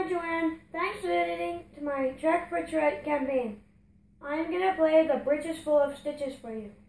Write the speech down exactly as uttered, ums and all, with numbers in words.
Hi Joanne, thanks for editing to my Track for Tread campaign. I'm gonna play The Bridge is Full of Stitches for you.